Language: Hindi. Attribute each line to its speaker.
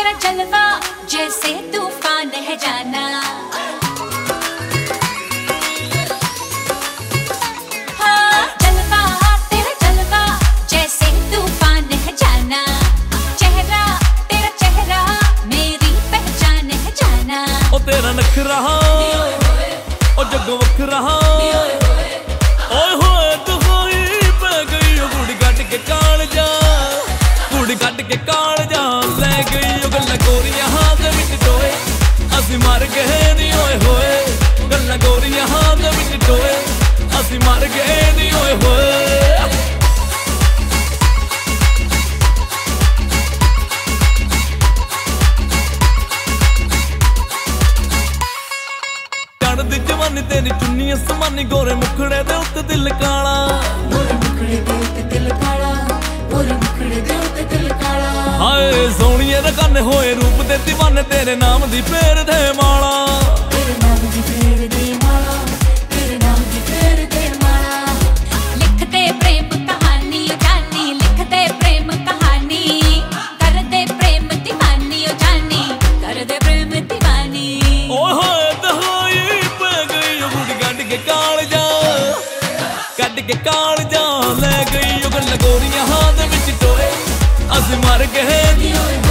Speaker 1: तेरा जलवा जैसे तूफान है जाना। हाँ जलवा तेरा जलवा जैसे तूफान है जाना। चेहरा तेरा चेहरा मेरी पहचान है जाना।
Speaker 2: ओ तेरा नखरा ओ जग वखरा ओए होए तू होई पै गई ओ कुड़ी कट के काल जा, कुड़ी कट के काल जा ले गई ओ गल्लां गोरियां हाथ विच टोए असीं मर गए नी ओए होए। गल्लां गोरियां हाथ विच टोए असीं मर गए नी ओए होए। चढ़दी जवानी तेरी चुन्नी असमानी गोरे मुखड़े दे उत्ते दिल काला, गोरे मुखड़े दे उत्ते दिल काला, गोरे मुखड़े दे उत्ते दिल काला। हाय सोहणिए रकाने होए रूप दे दीवाने तेरे नाम दी फेर दे माला, तेरे नाम दी फेर दे माला, तेरे नाम दी फेर दे माला।
Speaker 1: लिखते प्रेम कहानी ओ जानी, लिखते प्रेम कहानी करदे प्रेम दीवानी ओ जानी, करदे प्रेम दीवानी।
Speaker 2: ओए होए ते होई पै गई ओ कुड़ी कट के काल जा, कट के काल जा ले गई ओ गल्लां गोरियां हाथ विच टोए असीं मर गए नी ओए।